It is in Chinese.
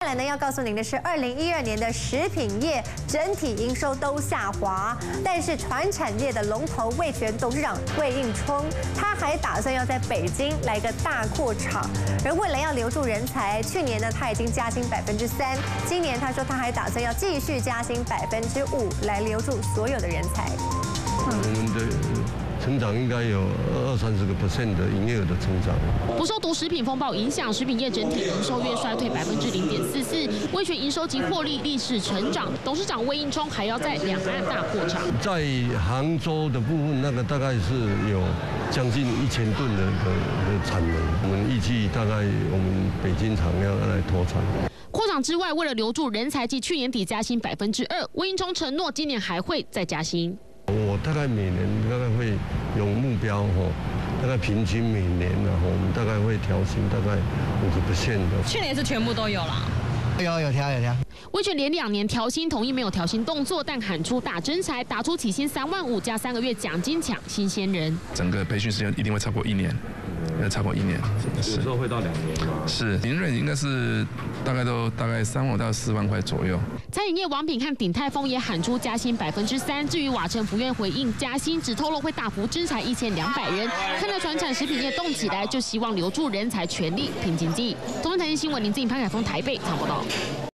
再来呢，要告诉您的是，2012年的食品业整体营收都下滑，但是传产业的龙头味全董事长魏应充，他还打算要在北京来个大扩厂。而为了要留住人才，去年呢他已经加薪3%，今年他说他还打算要继续加薪5%，来留住所有的人才。 我们的成长应该有20-30%的营业额的成长。 不受毒食品风暴影响，食品业整体营收月衰退0.44%，味全营收及获利逆势成长。董事长魏应充还要在两岸大扩厂。 在杭州的部分，那个大概是有将近1000吨的产能，我们预计大概我们北京厂要来投产。 扩厂之外，为了留住人才，继去年底加薪2%，魏应充承诺今年还会再加薪。 我大概每年大概会有目标大概平均每年我们大概会调薪大概5%的。 去年是全部都有啦。 有调。 味全连2年调薪，同意没有调薪动作，但喊出大征才，打出起薪35000加3个月奖金抢新鲜人。 整个培训时间一定会超过1年。超过1年， 有时候会到2年吗？ 是，年润应该是大概3万到4万块左右。 餐饮业王品和鼎泰丰也喊出加薪3%，至于瓦城不愿回应加薪，只透露会大幅征才1200人。看到传产食品业动起来，就希望留住人才，全力拼经济。中央财经新闻林志颖、潘凯峰台北采访报道。